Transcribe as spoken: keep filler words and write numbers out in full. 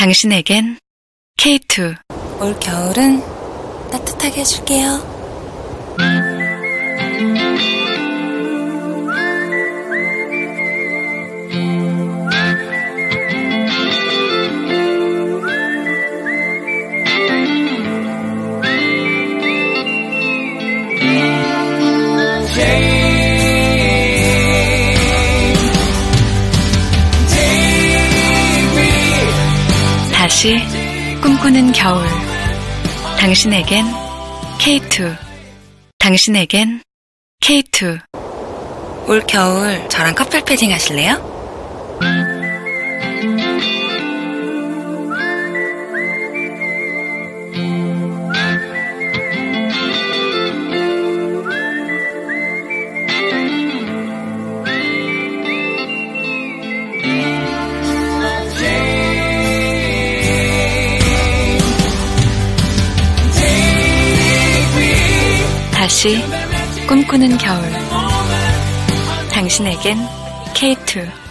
당신에겐 케이투. 올 겨울은 따뜻하게 해줄게요. 다시 꿈꾸는 겨울. 당신에겐 케이투. 당신에겐 케이투. 올 겨울 저랑 커플 패딩 하실래요? 다시 꿈꾸는 겨울. 당신에겐 케이투.